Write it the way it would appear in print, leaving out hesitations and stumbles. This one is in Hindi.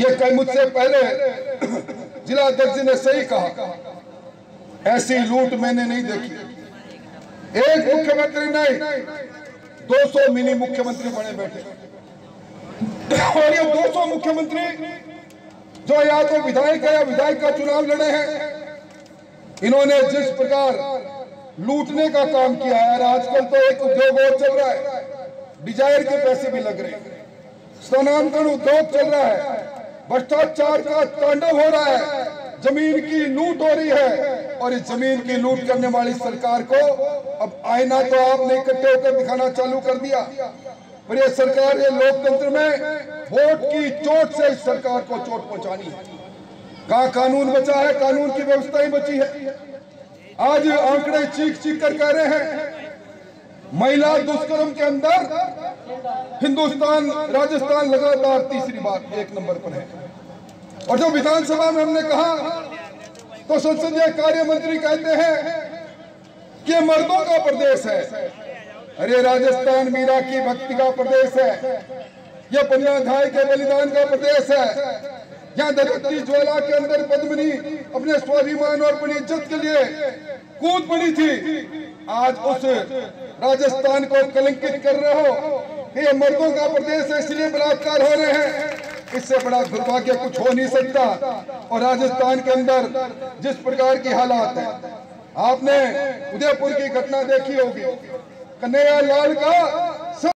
ये कल मुझसे पहले जिला अध्यक्ष ने सही कहा, ऐसी लूट मैंने नहीं देखी। एक मुख्यमंत्री नहीं, 200 मिनी मुख्यमंत्री बने बैठे, और ये 200 मुख्यमंत्री जो या तो विधायक है या विधायक का चुनाव लड़े हैं, इन्होंने जिस प्रकार लूटने का काम किया है। और आजकल तो एक उद्योग और चल रहा है, डिजायर के पैसे भी लग रहे हैं, स्थानांतरण उद्योग चल रहा है, भ्रष्टाचार का तांडव हो रहा है, जमीन की लूट हो रही है। और इस जमीन की लूट करने वाली सरकार को अब आईना तो आपने इकट्ठे होकर दिखाना चालू कर दिया, पर ये सरकार, ये लोकतंत्र में वोट की चोट से इस सरकार को चोट पहुंचानी है। कहां कानून बचा है? कानून की व्यवस्था ही बची है। आज आंकड़े चीख चीख कर कह रहे हैं, महिला दुष्कर्म के अंदर हिंदुस्तान, राजस्थान लगातार तीसरी बार 1 नंबर पर है। और जो विधानसभा में हमने कहा तो संसदीय कार्य मंत्री कहते हैं कि मर्दों का प्रदेश है। अरे राजस्थान मीरा की भक्ति का प्रदेश है, यह पन्नाधाय के बलिदान का प्रदेश है। यहाँ धरती ज्वाला के अंदर पद्मिनी अपने स्वाभिमान और अपनी इज्जत के लिए कूद पड़ी थी। आज उस राजस्थान को कलंकित कर रहे हो कि ये मर्दों का प्रदेश है, इसलिए बलात्कार हो रहे हैं। इससे बड़ा दुर्भाग्य कुछ हो नहीं सकता। और राजस्थान के अंदर जिस प्रकार की हालात है, आपने उदयपुर की घटना देखी होगी, कन्हैया लाल का